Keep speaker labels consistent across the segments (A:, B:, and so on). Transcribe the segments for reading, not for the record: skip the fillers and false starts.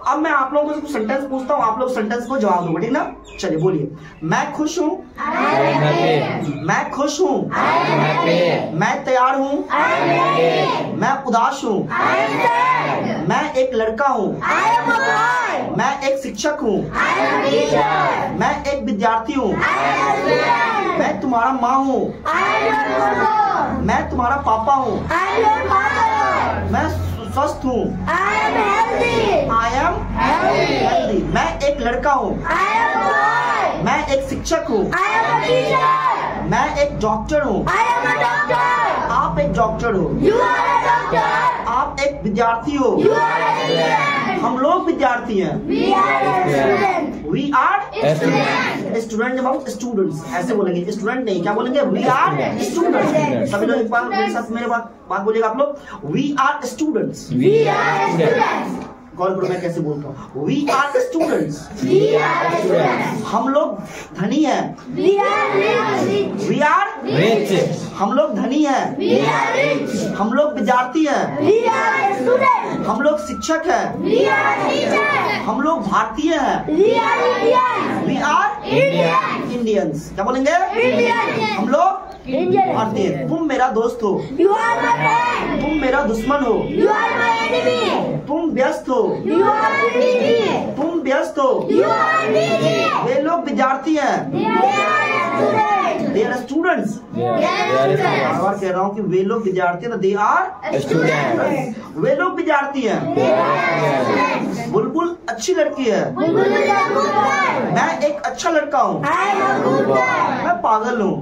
A: अब मैं आप लोगों को कुछ सेंटेंस पूछता हूँ, आप लोग सेंटेंस को जवाब दोगे, ठीक ना? चलिए बोलिए। मैं खुश हूँ, मैं खुश हूँ, मैं तैयार हूँ, मैं उदास हूँ, मैं एक लड़का हूँ, मैं एक शिक्षक हूँ, मैं एक विद्यार्थी हूँ, मैं तुम्हारा माँ हूँ, मैं तुम्हारा पापा हूँ, मैं स्वस्थ हूँ, I am healthy, मैं एक लड़का हूँ, मैं एक शिक्षक हूँ, मैं एक डॉक्टर हूँ, आप एक डॉक्टर हो, आप एक विद्यार्थी हो, हम लोग विद्यार्थी हैं, we are student, about students ऐसे बोलेंगे, स्टूडेंट नहीं, क्या बोलेंगे? We are students. सभी लोग एक बार मेरे साथ मेरे बात बोलिएगा आप लोग, वी आर स्टूडेंट्स। गौर करो मैं कैसे बोलता हूँ, वी आर स्टूडेंट्स, हम लोग धनी हैं, वी आर रिच, हम लोग धनी हैं, हम लोग विद्यार्थी हैं, हम लोग शिक्षक हैं, हम लोग भारतीय हैं, वी आर इंडियंस। क्या बोलेंगे? हम लोग भारतीय। तुम मेरा दोस्त हो, तुम मेरा दुश्मन हो, तुम व्यस्त हो, तुम व्यस्त हो, वे लोग विद्यार्थी हैं, दे आर स्टूडेंट्स। बार कह रहा हूँ कि वे लोग विद्यार्थी हैं, दे आर स्टूडेंट्स, वे लोग विद्यार्थी हैं। बुलबुल अच्छी लड़की है, मैं एक अच्छा लड़का हूँ, मैं पागल हूँ,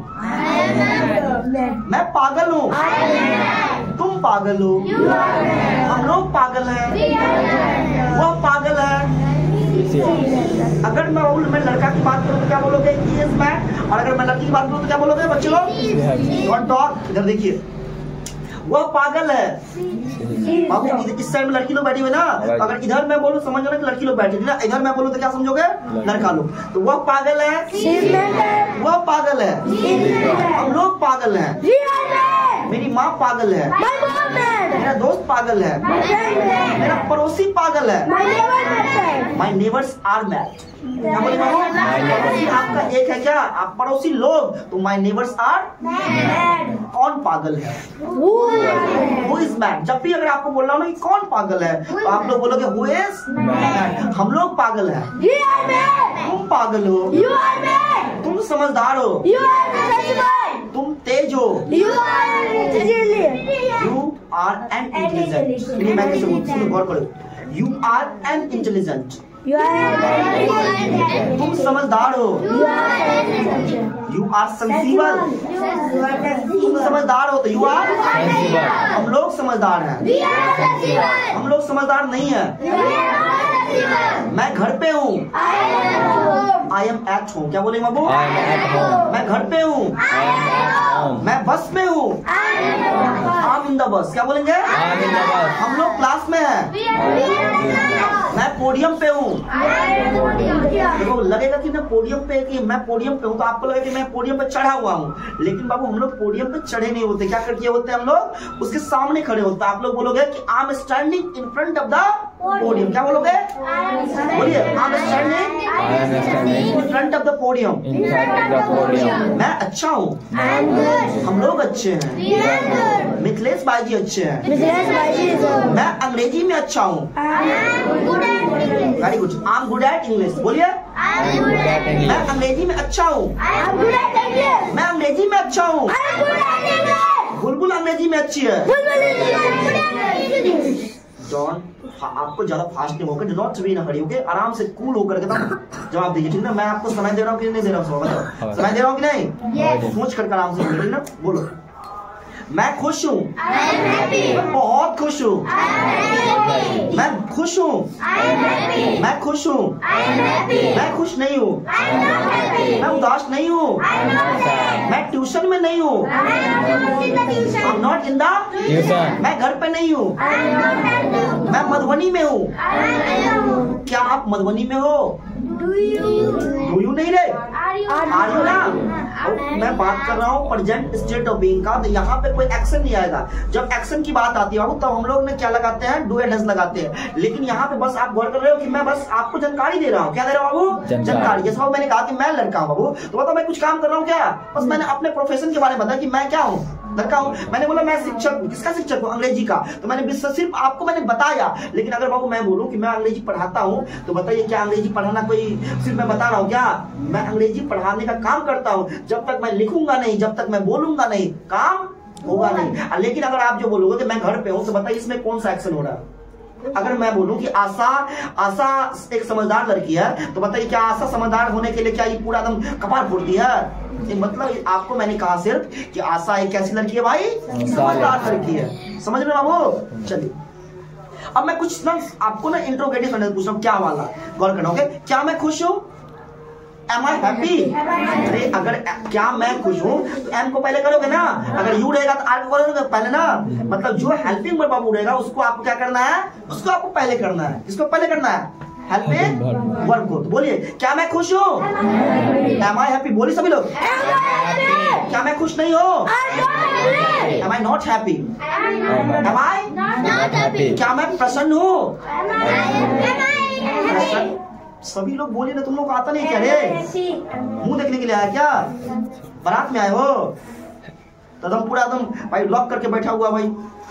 A: मैं पागल हूँ, तुम पागल हो, हम लोग पागल हैं, वह पागल है। अगर मैं लड़का की बात करूँ तो क्या बोलोगे? Yes man. और अगर मैं लड़की की बात करूँ तो क्या बोलोगे बच्चे लोग? Don't talk. इधर देखिए, वह पागल है। बाबू इस साइड में लड़की लोग बैठी हुई ना, अगर इधर मैं बोलूँ समझ ना कि लड़की लोग बैठी ना, इधर मैं बोलूँ तो क्या समझोगे? लड़का लोग। तो वह पागल है, वह पागल है, हम लोग पागल हैं, मेरी माँ पागल है, मेरा दोस्त पागल है, मेरा पड़ोसी पागल है, माई नेबर्स आर मैड। क्या बोले पड़ोसी आपका एक है क्या? आप पड़ोसी लोग, तो माई नेबर्स आर कौन पागल है? Who is mad. जब भी अगर आपको बोल रहा हूँ ना कि कौन पागल है, तो आप लोग बोलोगे हु इज मैड। हम लोग पागल है, तुम पागल हो, तुम समझदार हो, तुम तेज हो, यू आर एन इंटेलिजेंट। मैं कैसे बोलती हूँ, गौर करो, यू आर एन इंटेलिजेंट, तुम समझदार हो, यू आर सेंसिबल, तुम समझदार हो तो यू आर, हम लोग समझदार हैं, हम लोग समझदार नहीं है। मैं घर पे हूँ, आई एम एट होम। क्या बोलेंगे बाबू? मैं घर पे हूँ, मैं बस में हूँ, I am in the bus. क्या बोलेंगे? हम लोग क्लास में हैं, मैं पोडियम पे हूँ। देखो लगेगा कि मैं पोडियम पे, कि मैं पोडियम पे हूँ तो आपको लगेगा कि मैं पोडियम पे चढ़ा हुआ हूँ, लेकिन बाबू हम लोग पोडियम पे चढ़े नहीं होते। क्या करके होते हैं? हम लोग उसके सामने खड़े होते हैं। आप लोग बोलोगे कि I am standing in front of the podium. क्या बोलोगे? बोलिए, I am standing in front of the podium. मैं अच्छा हूँ, हम लोग अच्छे हैं, मिथिलेश भाई जी अच्छे हैं, मैं अंग्रेजी में अच्छा हूँ, very good, I am good at English. बोलिए, मैं अंग्रेजी में अच्छा हूँ, मैं अंग्रेजी में अच्छा हूँ, बुलबुल अंग्रेजी में अच्छी है। जॉन आपको ज्यादा फास्ट नहीं होकर, don't be in hurry, okay? आराम से कूल होकर के जवाब दीजिए, ठीक ना? मैं आपको समय दे रहा हूँ कि नहीं दे रहा हूँ? बताओ, समय दे रहा हूँ कि नहीं? सोच करके आराम से बोलिए ना, बोलो। मैं खुश हूँ, मैं बहुत खुश हूँ, मैं खुश हूँ, मैं खुश हूँ, मैं खुश नहीं हूँ, मैं उदास नहीं हूँ, मैं ट्यूशन में नहीं हूँ, I'm not in the tuition, मैं घर पे नहीं हूँ, मैं मधुबनी में हूँ। क्या आप मधुबनी में हो? डू यू नहीं रे, आर यू ना। मैं बात कर रहा हूँ प्रेजेंट स्टेट ऑफ बीइंग का, तो यहाँ पे कोई एक्शन नहीं आएगा। जब एक्शन की बात आती है बाबू तब हम लोग ने क्या लगाते हैं, डू एंड हैज लगाते हैं। लेकिन यहाँ पे बस आप गौर कर रहे हो कि मैं बस आपको जानकारी दे रहा हूँ। क्या दे रहा हूँ बाबू? जानकारी। जैसे बाबू मैंने कहा कि मैं लड़का हूँ बाबू, तो बताओ मैं कुछ काम कर रहा हूँ क्या? बस मैंने अपने प्रोफेशन के बारे में बताया कि मैं क्या हूँ, लड़का हूँ। मैंने बोला मैं शिक्षक हूँ। किसका शिक्षक हूँ? अंग्रेजी का। तो मैंने सिर्फ आपको मैंने बताया। लेकिन अगर बाबू मैं बोलूँ कि मैं अंग्रेजी पढ़ाता हूँ, तो बताइए क्या अंग्रेजी पढ़ाना कोई सिर्फ मैं बता रहा हूँ क्या? मैं अंग्रेजी पढ़ाने का काम करता हूँ। जब तक मैं लिखूंगा नहीं, जब तक मैं बोलूंगा नहीं, काम होगा नहीं। लेकिन अगर आप जो बोलोगे कि मैं घर पे हूँ, तो बताइए इसमें कौन सा एक्शन हो रहा है? अगर मैं बोलूं कि आशा एक समझदार लड़की है, तो बताइए क्या आशा समझदार होने के लिए क्या ये पूरा एकदम कपार फोड़ती है? मतलब आपको मैंने कहा सिर्फ कि आशा एक कैसी लड़की है भाई? समझदार लड़की है। समझ रहे बाबू? चलिए अब मैं कुछ ना आपको ना इंट्रोगेटिव सेंटेंस पूछ रहा हूँ, क्या वाला गौर करना। ओके, क्या मैं खुश हूँ? Am I happy? अरे अगर क्या मैं खुश हूँ तो एम को पहले करोगे ना। अगर यू रहेगा तो आर को करोगे पहले ना। मतलब जो हेल्पिंग वर्ब बाबू रहेगा उसको आपको क्या करना है? उसको आपको पहले करना है। किसको पहले करना है? हेल्पिंग वर्ब को। तो बोलिए क्या मैं खुश हूँ? Am I happy? बोलिए सभी लोग। क्या मैं खुश नहीं हूँ? Am I not happy? Am I not happy? क्या मैं प्रसन्न हूँ? सभी लोग बोलिए ना। तुम लोग को आता नहीं क्या रे? मुंह देखने के लिए आया क्या? बारात में आए हो? तो एकदम पूरा एकदम भाई लॉक करके बैठा हुआ भाई।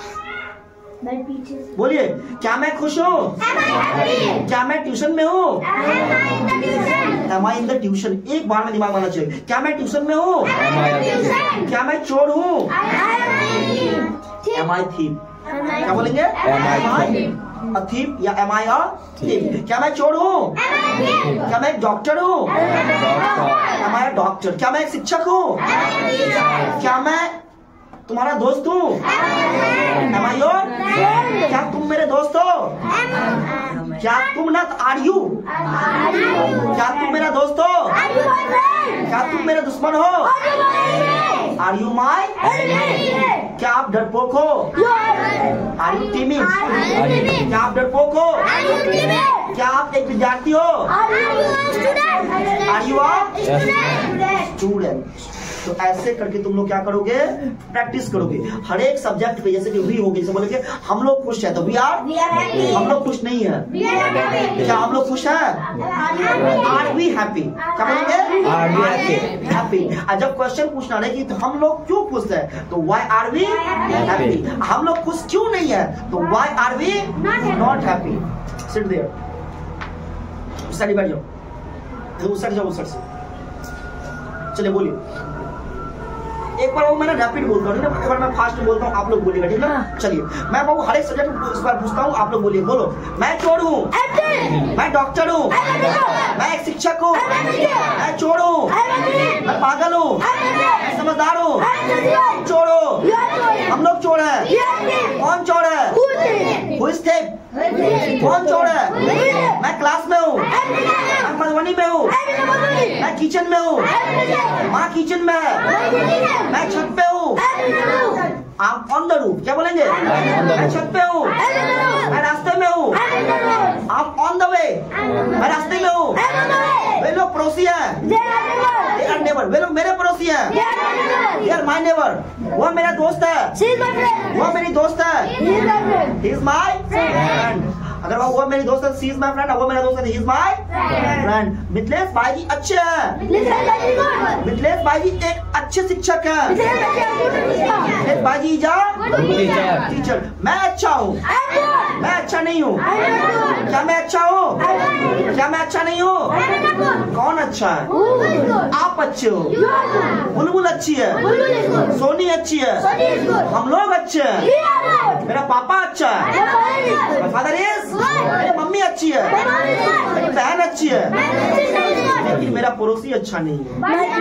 A: बोलिए क्या मैं खुश हूँ? क्या मैं ट्यूशन में हूँ? Am I in the tuition? एक बार में दिमाग आना चाहिए। क्या मैं ट्यूशन में हूँ? क्या मैं चोर हूँ? Am I thief? क्या बोलेंगे? a thief या am I a thief? क्या मैं चोर हूँ? क्या मैं एक डॉक्टर हूँ? am I a doctor? क्या मैं एक शिक्षक हूँ? क्या मैं तुम्हारा दोस्त हूँ? am I your? क्या तुम मेरे दोस्त हो? क्या तुम ना आर यू? क्या तुम मेरा दोस्त हो? क्या तुम मेरे दुश्मन हो? Are you my? क्या आप डरपोक हो? Are you timid? क्या आप डरपोक हो? क्या आप एक विद्यार्थी हो? Are you a student? तो ऐसे करके तुम लोग क्या करोगे? प्रैक्टिस करोगे हर एक सब्जेक्ट पे। जैसे कि वी हो गई, जैसे बोलेंगे हम लोग खुश है तो वी आर, हम लोग खुश नहीं है। क्या हम लोग खुश है? Are we happy? क्या बोलेंगे? Are we happy. और जब क्वेश्चन पूछना है कि तो हम लोग क्यों खुश है, तो वाई आर वी हैप्पी। हम लोग खुश क्यों नहीं है, तो why are we not happy. Sit there, उस साइड बैठ जाओ, उस साइड जाओ, उस साइड से। चलिए बोलिए एक बार वो मैंने रैपिड बोलता हूँ, एक बार मैं फास्ट बोलता हूँ, आप लोग बोलिएगा, ठीक है? चलिए मैं बाबू हर एक सब्जेक्ट इस बार पूछता हूँ, आप लोग बोलिए। बोलो मैं चोर हूँ, मैं डॉक्टर हूँ, मैं एक शिक्षक हूँ, मैं चोर हूँ, मैं पागल हूँ, मैं समझदार हूँ, चोर हूँ, हम लोग चोर हैं। कौन चोर है? Who is thief? कौन चोर है? मैं क्लास में हूँ, मैं मधुबनी में हूँ, मैं किचन में हूँ, माँ किचन में है, मैं छत पे हूँ, आप ऑन द रूफ। क्या बोलेंगे? मैं छत पे हूँ, मैं रास्ते में हूँ, आप ऑन द वे, मैं रास्ते में हूँ। वे लोग पड़ोसी हैं, नेबर, वे लोग मेरे पड़ोसी हैं, दे आर माय नेबर। वो मेरा दोस्त है, वो मेरी दोस्त है, ही इज माय फ्रेंड। अगर वो मेरी दोस्त है, सी इज माय फ्रेंड, वो मेरा दोस्त है, he is my friend. Mithilesh भाई जी अच्छे हैं, मिथिलेश भाई जी एक अच्छे शिक्षक हैं, मिथिलेश भाई जी टीचर। मैं अच्छा हूँ, मैं अच्छा नहीं हूँ। क्या मैं अच्छा हूँ? क्या मैं अच्छा नहीं हूँ? कौन अच्छा है? आप अच्छे हो, बुलबुल अच्छी है, सोनी अच्छी है, हम लोग अच्छे हैं, मेरा पापा अच्छा है, फादर इज, मेरी मम्मी अच्छी है, मेरी बहन अच्छी है, लेकिन मेरा पड़ोसी अच्छा नहीं है।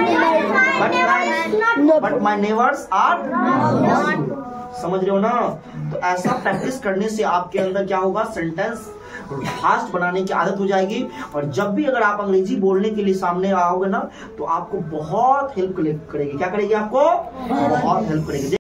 A: But my neighbours are. समझ रहे हो ना? तो ऐसा प्रैक्टिस करने से आपके अंदर क्या होगा? सेंटेंस फास्ट बनाने की आदत हो जाएगी। और जब भी अगर आप अंग्रेजी बोलने के लिए सामने आओगे ना, तो आपको बहुत हेल्प करेगी। क्या करेगी? आपको बहुत हेल्प करेगी।